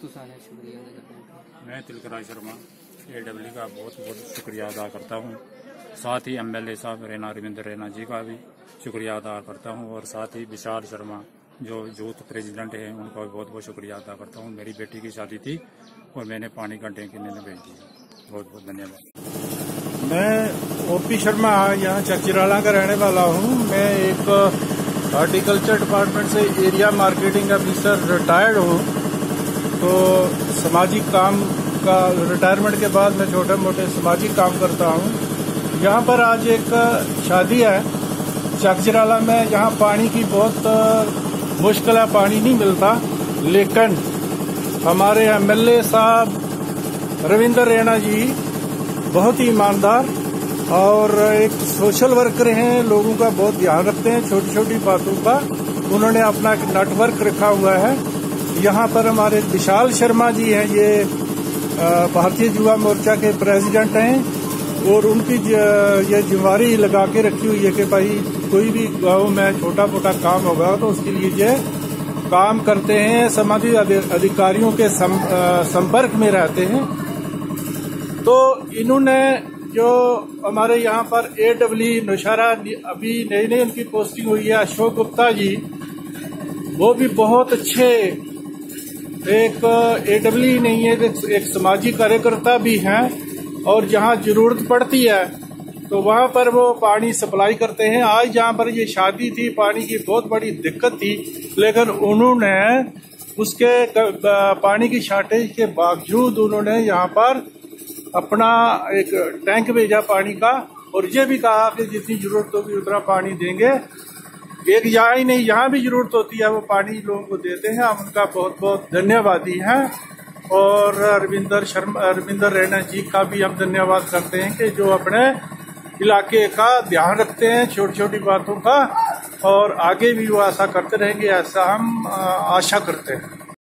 शुक्रिया अदा करते हैं। मैं तिलकराज शर्मा AW का बहुत बहुत शुक्रिया अदा करता हूँ। साथ ही MLA साहब रविंदर रैना जी का भी शुक्रिया अदा करता हूँ और साथ ही विशाल शर्मा जो यूथ प्रेसिडेंट हैं उनका भी बहुत बहुत शुक्रिया अदा करता हूँ। मेरी बेटी की शादी थी और मैंने पानी का टैंक इन्हें भेज दिया। बहुत बहुत धन्यवाद। मैं OP शर्मा यहाँ चकचिराला का रहने वाला हूँ। मैं एक हॉर्टिकल्चर डिपार्टमेंट से एरिया मार्केटिंग ऑफिसर रिटायर्ड हूँ। तो सामाजिक काम का रिटायरमेंट के बाद मैं छोटे मोटे सामाजिक काम करता हूँ। यहाँ पर आज एक शादी है चकचिराला में, जहाँ पानी की बहुत मुश्किल है, पानी नहीं मिलता, लेकिन हमारे MLA साहब रविंदर रैना जी बहुत ही ईमानदार और एक सोशल वर्कर हैं, लोगों का बहुत ध्यान रखते हैं, छोटी छोटी बातों का उन्होंने अपना एक नेटवर्क रखा हुआ है। यहाँ पर हमारे विशाल शर्मा जी हैं, ये भारतीय युवा मोर्चा के प्रेसिडेंट हैं और उनकी ये जिम्मेदारी लगा के रखी हुई है कि भाई कोई भी गांव में छोटा मोटा काम होगा तो उसके लिए ये काम करते हैं, संबंधित अधिकारियों के संपर्क में रहते हैं। तो इन्होंने जो हमारे यहाँ पर AW नौशहरा अभी नई नई उनकी पोस्टिंग हुई है, अशोक गुप्ता जी, वो भी बहुत अच्छे एक AW नहीं है, एक सामाजिक कार्यकर्ता भी हैं और जहाँ जरूरत पड़ती है तो वहाँ पर वो पानी सप्लाई करते हैं। आज जहाँ पर ये शादी थी, पानी की बहुत बड़ी दिक्कत थी, लेकिन उन्होंने उसके पानी की शॉर्टेज के बावजूद उन्होंने यहाँ पर अपना एक टैंक भेजा पानी का और ये भी कहा कि जितनी जरूरत होगी उतना पानी देंगे। एक यहाँ ही नहीं, यहाँ भी जरूरत होती है वो पानी लोगों को देते हैं। हम उनका बहुत बहुत धन्यवादी हैं और रविंदर रैना जी का भी हम धन्यवाद करते हैं कि जो अपने इलाके का ध्यान रखते हैं, छोटी छोटी बातों का, और आगे भी वो ऐसा करते रहेंगे, ऐसा हम आशा करते हैं।